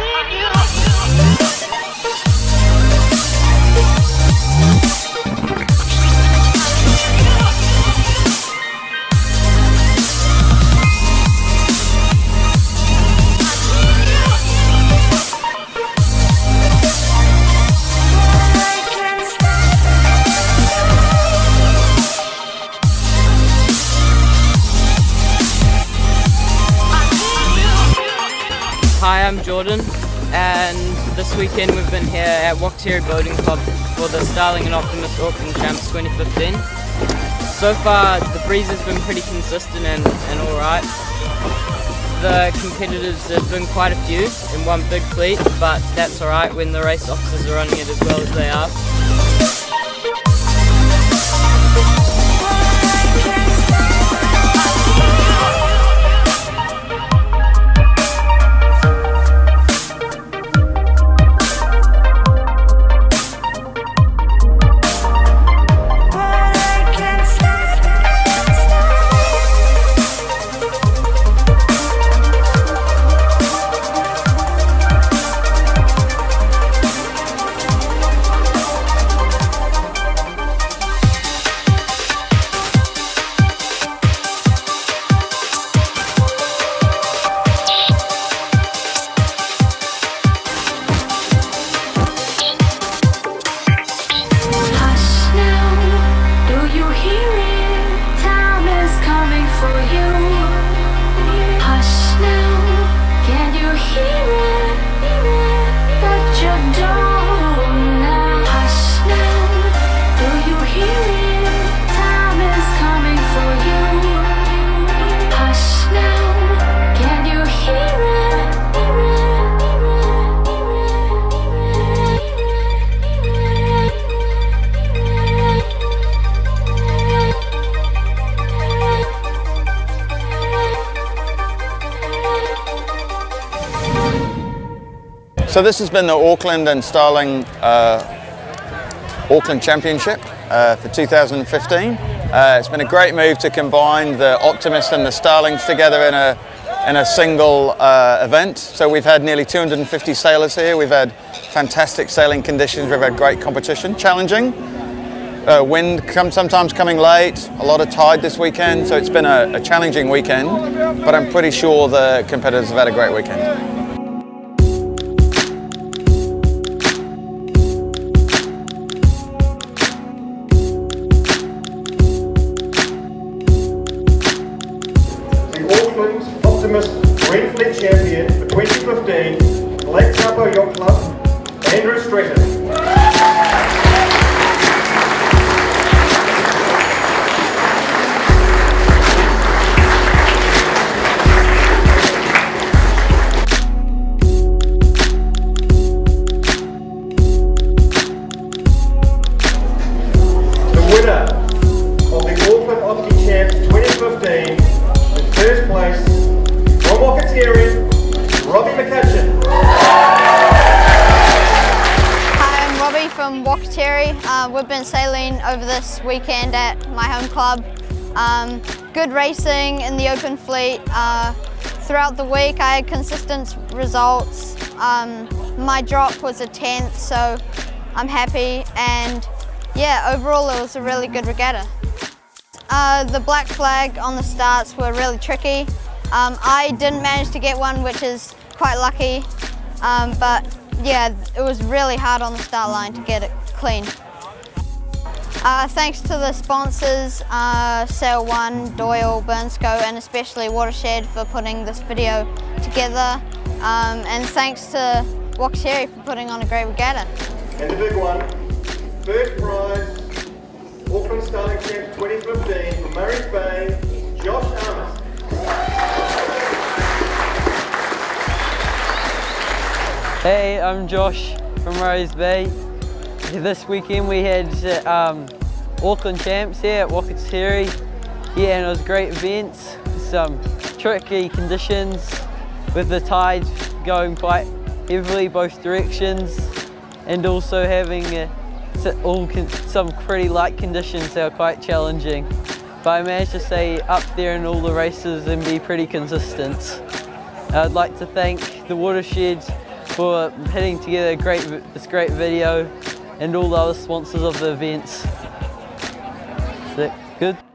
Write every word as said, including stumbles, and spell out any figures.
Hi, I'm Jordan, and this weekend we've been here at Wakatere Boating Club for the Starling and Optimist Auckland Champs twenty fifteen. So far the breeze has been pretty consistent and, and alright. The competitors have been quite a few in one big fleet, but that's alright when the race officers are running it as well as they are. So this has been the Auckland and Starling uh, Auckland Championship uh, for two thousand fifteen. Uh, it's been a great move to combine the Optimist and the Starlings together in a in a single uh, event. So we've had nearly two hundred fifty sailors here. We've had fantastic sailing conditions. We've had great competition, challenging. Uh, wind come, sometimes coming late, a lot of tide this weekend, so it's been a, a challenging weekend, but I'm pretty sure the competitors have had a great weekend. Auckland Optimist Green Fleet Champion for twenty fifteen, Lake Taupo Yacht Club, Andrew Stratton. The winner of the Auckland Opti Champs twenty fifteen, in first place, from Wakatere, Robbie McCutcheon. Hi, I'm Robbie from Wakatere. Uh, we've been sailing over this weekend at my home club. Um, good racing in the open fleet. Uh, throughout the week I had consistent results. Um, my drop was a tenth, so I'm happy, and yeah, overall it was a really good regatta. Uh, the black flag on the starts were really tricky. Um, I didn't manage to get one, which is quite lucky, um, but yeah, it was really hard on the start line to get it clean. Uh, thanks to the sponsors, uh, Sail One, Doyle, Burnsco, and especially Watershed for putting this video together, um, and thanks to Wakatere for putting on a great regatta. And the big one, first prize, Auckland Starling Champs twenty fifteen from Murray's Bay, Josh Armas. Hey, I'm Josh from Murray's Bay. This weekend we had um, Auckland Champs here at Wakatere. Yeah, and it was a great event. Some tricky conditions with the tide going quite heavily both directions, and also having a all some pretty light conditions that are quite challenging. But I managed to stay up there in all the races and be pretty consistent. I'd like to thank the Watershed for putting together great, this great video, and all the other sponsors of the events. Sick. Good.